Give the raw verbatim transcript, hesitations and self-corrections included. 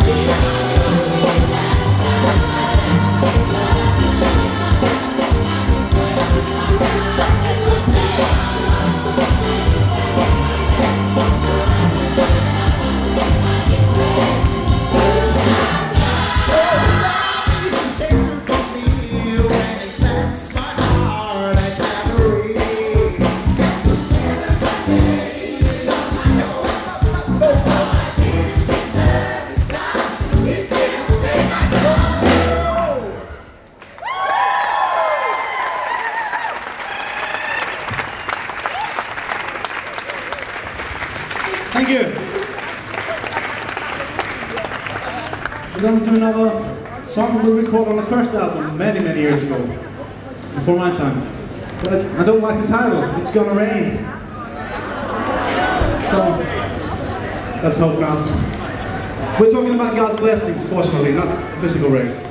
Thank you. We're going to do another song we recorded on the first album many, many years ago, before my time. But I don't like the title, It's Gonna Rain. So, let's hope not. We're talking about God's blessings, fortunately, not physical rain.